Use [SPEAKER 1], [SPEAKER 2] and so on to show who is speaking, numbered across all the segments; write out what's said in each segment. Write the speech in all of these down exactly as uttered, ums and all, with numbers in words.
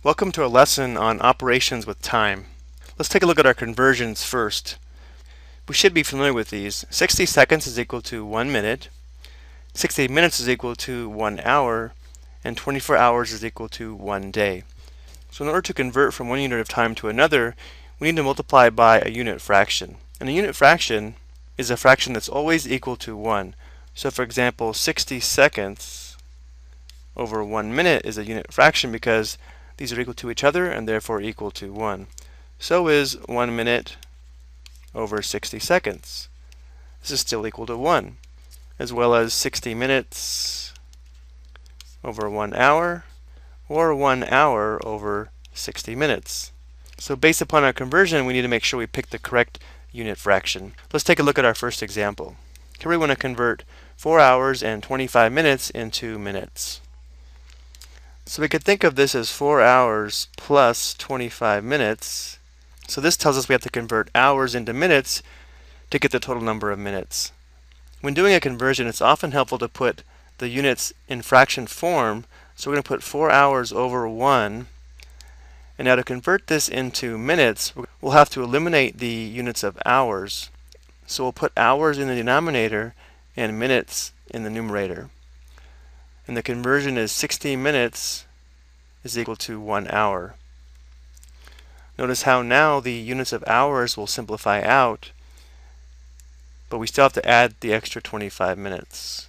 [SPEAKER 1] Welcome to a lesson on operations with time. Let's take a look at our conversions first. We should be familiar with these. sixty seconds is equal to one minute, sixty minutes is equal to one hour, and twenty-four hours is equal to one day. So in order to convert from one unit of time to another, we need to multiply by a unit fraction. And a unit fraction is a fraction that's always equal to one. So for example, sixty seconds over one minute is a unit fraction because these are equal to each other and therefore equal to one. So is one minute over sixty seconds. This is still equal to one. As well as sixty minutes over one hour, or one hour over sixty minutes. So based upon our conversion, we need to make sure we pick the correct unit fraction. Let's take a look at our first example. Here we want to convert four hours and twenty-five minutes into minutes. So we could think of this as four hours plus twenty-five minutes. So this tells us we have to convert hours into minutes to get the total number of minutes. When doing a conversion, it's often helpful to put the units in fraction form. So we're going to put four hours over one. And now to convert this into minutes, we'll have to eliminate the units of hours. So we'll put hours in the denominator and minutes in the numerator. And the conversion is sixty minutes is equal to one hour. Notice how now the units of hours will simplify out, but we still have to add the extra twenty-five minutes.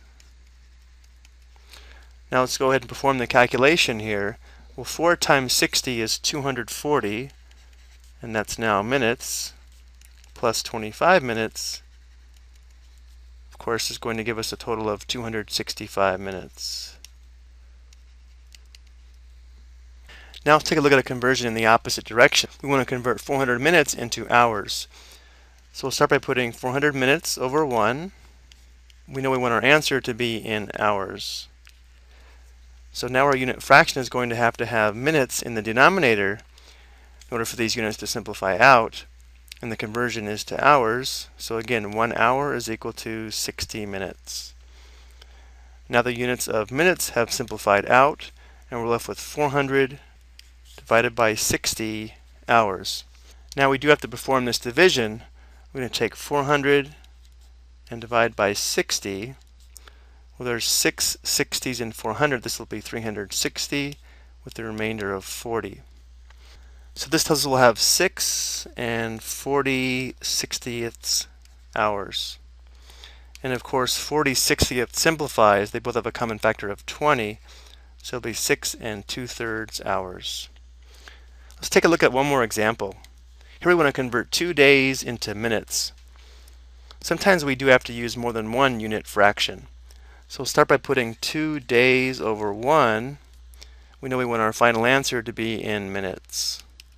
[SPEAKER 1] Now let's go ahead and perform the calculation here. Well, four times sixty is two hundred forty, and that's now minutes, plus twenty-five minutes, of course, is going to give us a total of two hundred sixty-five minutes. Now let's take a look at a conversion in the opposite direction. We want to convert four hundred minutes into hours. So we'll start by putting four hundred minutes over one. We know we want our answer to be in hours. So now our unit fraction is going to have to have minutes in the denominator in order for these units to simplify out. And the conversion is to hours. So again, one hour is equal to sixty minutes. Now the units of minutes have simplified out, and we're left with four hundred divided by sixty hours. Now we do have to perform this division. We're going to take four hundred and divide by sixty. Well, there's six sixties in four hundred. This will be three hundred sixty with the remainder of forty. So this tells us we'll have six and forty sixtieths hours. And of course, forty sixtieths simplifies. They both have a common factor of twenty. So it'll be six and two-thirds hours. Let's take a look at one more example. Here we want to convert two days into minutes. Sometimes we do have to use more than one unit fraction. So we'll start by putting two days over one. We know we want our final answer to be in minutes.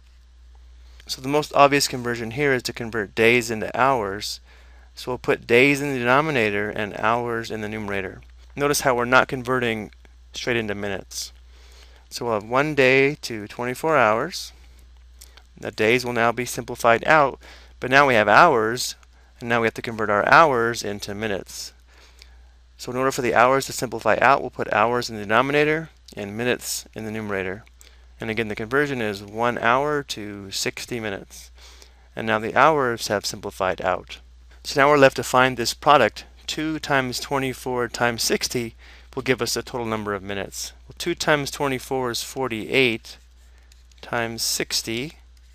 [SPEAKER 1] So the most obvious conversion here is to convert days into hours. So we'll put days in the denominator and hours in the numerator. Notice how we're not converting straight into minutes. So we'll have one day to twenty-four hours. The days will now be simplified out, but now we have hours, and now we have to convert our hours into minutes. So in order for the hours to simplify out, we'll put hours in the denominator and minutes in the numerator. And again, the conversion is one hour to sixty minutes. And now the hours have simplified out. So now we're left to find this product. two times twenty-four times sixty will give us the total number of minutes. Well, two times twenty-four is forty-eight times sixty.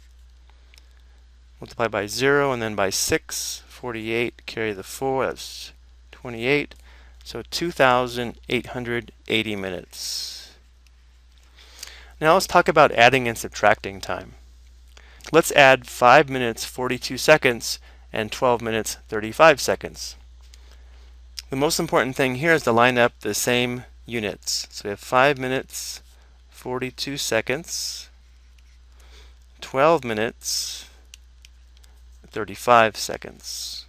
[SPEAKER 1] Multiply by zero and then by six. forty-eight, carry the four, that's twenty-eight. So two thousand eight hundred eighty minutes. Now let's talk about adding and subtracting time. Let's add five minutes forty-two seconds and twelve minutes thirty-five seconds. The most important thing here is to line up the same units. So we have five minutes forty-two seconds, twelve minutes thirty-five seconds.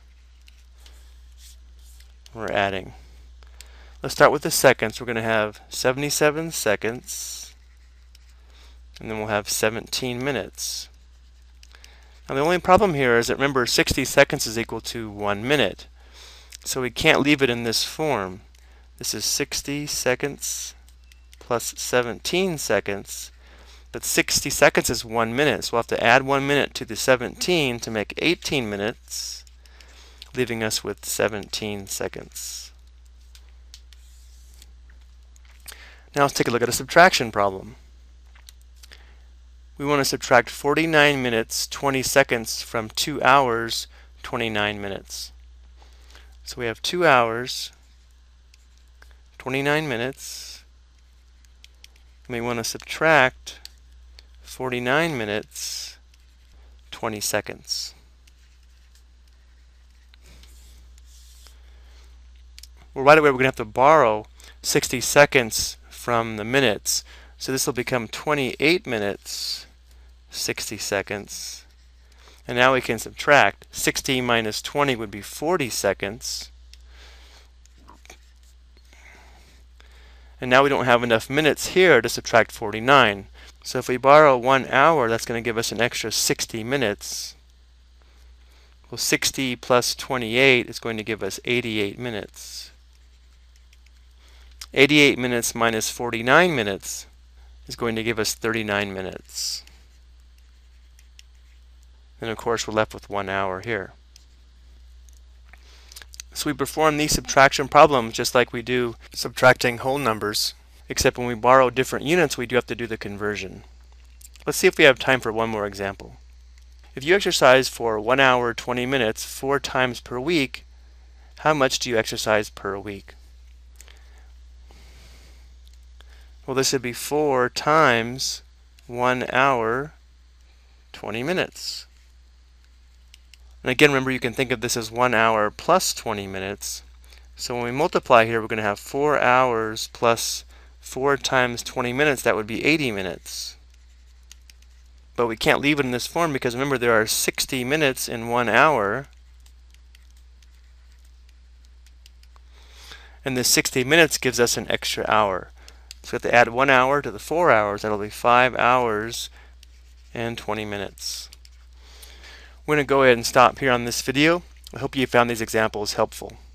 [SPEAKER 1] We're adding. Let's start with the seconds. We're going to have seventy-seven seconds, and then we'll have seventeen minutes. Now the only problem here is that, remember, sixty seconds is equal to one minute. So we can't leave it in this form. This is sixty seconds plus seventeen seconds But sixty seconds is one minute, so we'll have to add one minute to the seventeen to make eighteen minutes, leaving us with seventeen seconds. Now let's take a look at a subtraction problem. We want to subtract forty-nine minutes, twenty seconds from two hours, twenty-nine minutes. So we have two hours, twenty-nine minutes, and we want to subtract forty-nine minutes, twenty seconds. Well, right away we're going to have to borrow sixty seconds from the minutes. So this will become twenty-eight minutes, sixty seconds. And now we can subtract. sixty minus twenty would be forty seconds. And now we don't have enough minutes here to subtract forty-nine. So if we borrow one hour, that's going to give us an extra sixty minutes. Well, sixty plus twenty-eight is going to give us eighty-eight minutes. eighty-eight minutes minus forty-nine minutes is going to give us thirty-nine minutes. And of course we're left with one hour here. So we perform these subtraction problems just like we do subtracting whole numbers, except when we borrow different units we do have to do the conversion. Let's see if we have time for one more example. If you exercise for one hour twenty minutes four times per week, how much do you exercise per week? Well, this would be four times one hour twenty minutes. And again, remember, you can think of this as one hour plus twenty minutes. So when we multiply here, we're going to have four hours plus four times twenty minutes. That would be eighty minutes. But we can't leave it in this form because remember, there are sixty minutes in one hour. And this sixty minutes gives us an extra hour. So we have to add one hour to the four hours. That'll be five hours and twenty minutes. We're going to go ahead and stop here on this video. I hope you found these examples helpful.